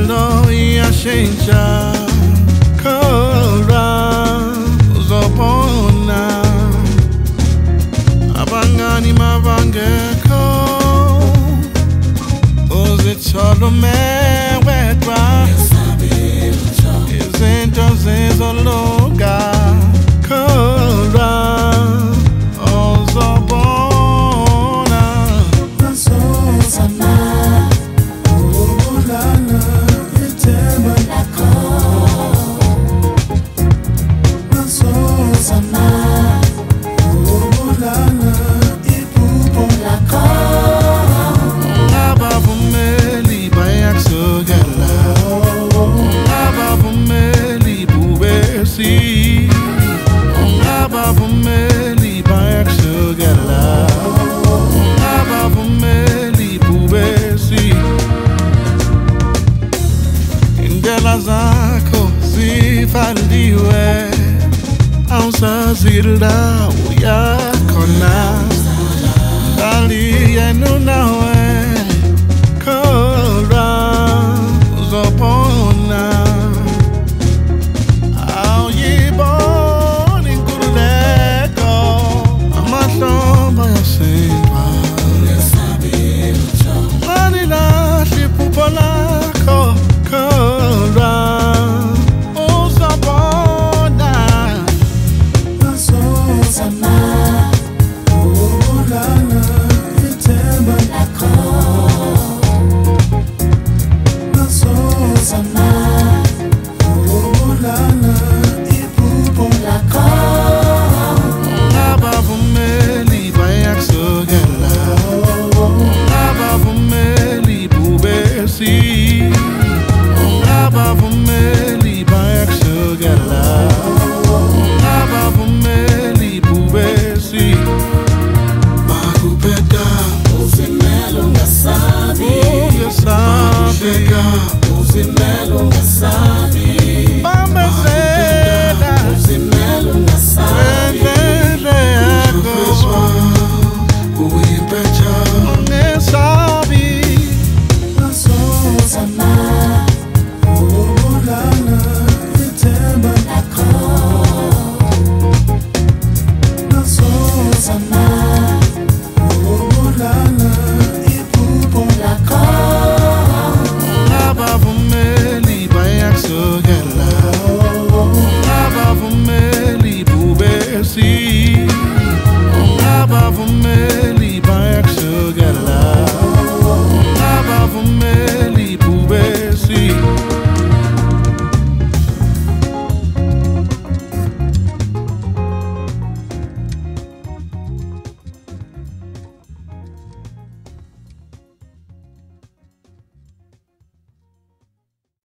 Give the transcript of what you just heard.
Imidlalo iyashintsha Kora uzobona Abangani mabangekho Uzithola umewedwa Izinto zizoluka Kora uzobona Nazozama Ubulala ithemba lakho Nazozama Ubulala iphupho lakho Abavumeli bayakusukela Abavumeli Bhubesi Abavumeli bayakusukela Abavumeli Bhubesi Indlela zakho zivaliwe Awusazila uyakhona Dali yenu nawe Kora uzobona Awuyibona Nkululeko Amahlombe ayasindwa Ngalilahla iphupho lakho Kora uzobona Nazozama Ubulala ithemba lakho Nazozama Ubulala iphupho lakho Abavumeli bayakusukela Abavumeli Bhubesi Abavumeli bayakusukela Abavumeli Bhubesi Makupeta Uzimelo ngasabi Yesabeka Uzimelo ngasabi Bambezela Uzimelo ngasabi Endlele yakho Uyipetha Ngesabi Nazozama Ubulala ithemba lakho Nazozama Ubulala iphupho lakho Abavumeli bayakusukela Abavumeli Bhubesi Abavumeli